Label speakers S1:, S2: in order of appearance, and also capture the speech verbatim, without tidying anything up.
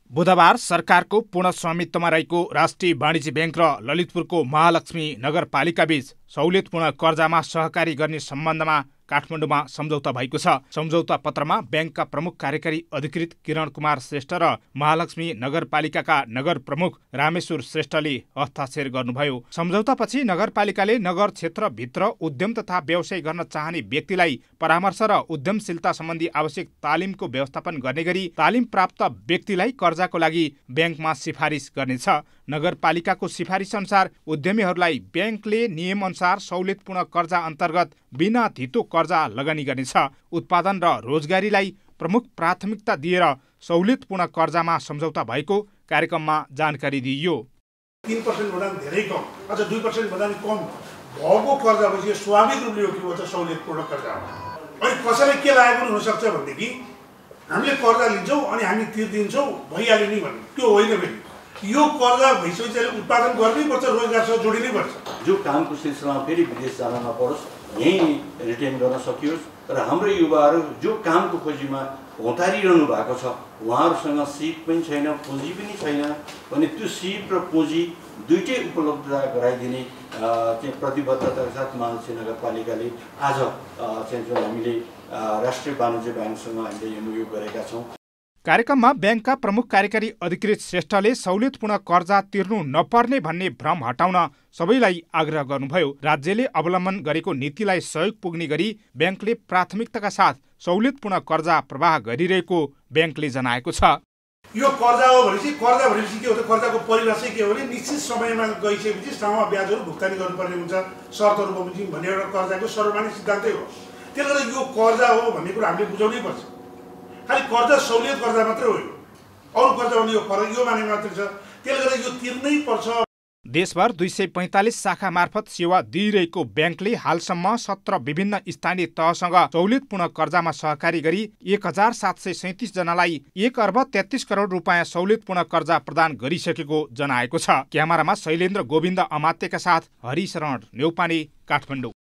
S1: बुधबार सरकारको पूर्ण स्वामित्वमा रहेको राष्ट्रिय वाणिज्य ब्याङ्क र ललितपुरको महालक्ष्मी नगरपालिकाबीच सहुलियतपूर्ण कर्जामा सहकारी गर्ने सम्बन्धमा काठमाडौँमा सम्झौता भएको छ। सम्झौता पत्रमा ब्याङ्कका प्रमुख कार्यकारी अधिकृत किरण कुमार श्रेष्ठ र महालक्ष्मी नगरपालिकाका नगर प्रमुख रामेश्वर श्रेष्ठले हस्ताक्षर गर्नुभयो। सम्झौतापछि नगरपालिकाले नगर क्षेत्रभित्र उद्यम तथा व्यवसाय गर्न चाहने व्यक्तिलाई परामर्श र उद्यमशीलता सम्बन्धी आवश्यक तालिमको व्यवस्थापन गर्ने गरी तालिम प्राप्त व्यक्तिलाई कर्जाको लागि ब्याङ्कमा सिफारिस गर्नेछ। नगरपालिकाको सिफारिस अनुसार उद्यमीहरूलाई ब्याङ्कले नियमअनुसार सहुलियतपूर्ण कर्जा अन्तर्गत बिना धितो कर्जा लगानी गर्नेछ। उत्पादन र रोजगारीलाई प्रमुख प्राथमिकता दिएर सहुलियतपूर्ण कर्जामा सम्झौता भएको कार्यक्रममा जानकारी दिइयो।
S2: तीन पर्सेंट भन्दा धेरै कम, अझ दुई पर्सेंट भन्दा कम भएको कर्जा पछि स्वाभाविक रूपले यो के भन्छ सहुलियतपूर्ण कर्जा हो। अनि कसैलाई के लागेको पनि हुनसक्छ भनेदेखि हामीले कर्जा लिन्छौँ अनि हामी तिर्दिन्छौँ भइहाल्यो नि भन्ने, त्यो होइन फेरि। यो कर्जा भइसकेपछि उत्पादन गर्नैपर्छ, रोजगारसँग जोडिनै पर्छ।
S3: जो कामको सिलसिलामा फेरि विदेश जान नपरोस्, यहीँ रिटेन गर्न सकियोस् र हाम्रो युवाहरू जो कामको खोजीमा हतारिरहनु भएको छ उहाँहरूसँग सिप पनि छैन, पुँजी पनि छैन भने त्यो सिप र पुँजी दुइटै उपलब्धता गराइदिने चाहिँ प्रतिबद्धताका साथ महालक्ष्मी नगरपालिकाले आज चाहिँ जुन हामीले राष्ट्रिय वाणिज्य ब्याङ्कसँग हामीले एमओयू गरेका छौँ।
S1: कार्यक्रममा ब्याङ्कका प्रमुख कार्यकारी अधिकृत श्रेष्ठले सहुलियतपूर्ण कर्जा तिर्नु नपर्ने भन्ने भ्रम हटाउन सबैलाई आग्रह गर्नुभयो। राज्यले अवलम्बन गरेको नीतिलाई सहयोग पुग्ने गरी ब्याङ्कले प्राथमिकताका साथ सहुलियतपूर्ण कर्जा प्रवाह गरिरहेको ब्याङ्कले जनाएको छ।
S2: यो कर्जा हो भनेपछि कर्जा भनेपछि के हो त, कर्जाको परिभाषा के हो भने निश्चित समयमा गइसकेपछि समय ब्याजहरू भुक्तानी गर्नुपर्ने हुन्छ, शर्तहरू बमोजिम भन्ने एउटा कर्जाको सर्वमान्य सिद्धान्तै हो। त्यसले गर्दा यो कर्जा हो भन्ने कुरा हामीले बुझाउनै पर्छ। खालि कर्जा सहुलियत कर्जा मात्रै हो, अरू कर्जा भने यो फरक यो माने मात्रै छ। त्यसले गर्दा यो तिर्नै पर्छ।
S1: देशभर दुई सय पैँतालिस शाखा मार्फत सेवा दिइरहेको ब्याङ्कले हालसम्म सत्र विभिन्न स्थानीय तहसँग सहुलियतपूर्ण कर्जामा सहकारी गरी एक हजार सात सय सैतिस जनालाई एक अर्ब तेत्तिस करोड रुपियाँ सहुलियतपूर्ण कर्जा प्रदान गरिसकेको जनाएको छ। क्यामेरामा शैलेन्द्र गोविन्द अमात्यका साथ हरिशरण नेउपाने, काठमाडौँ।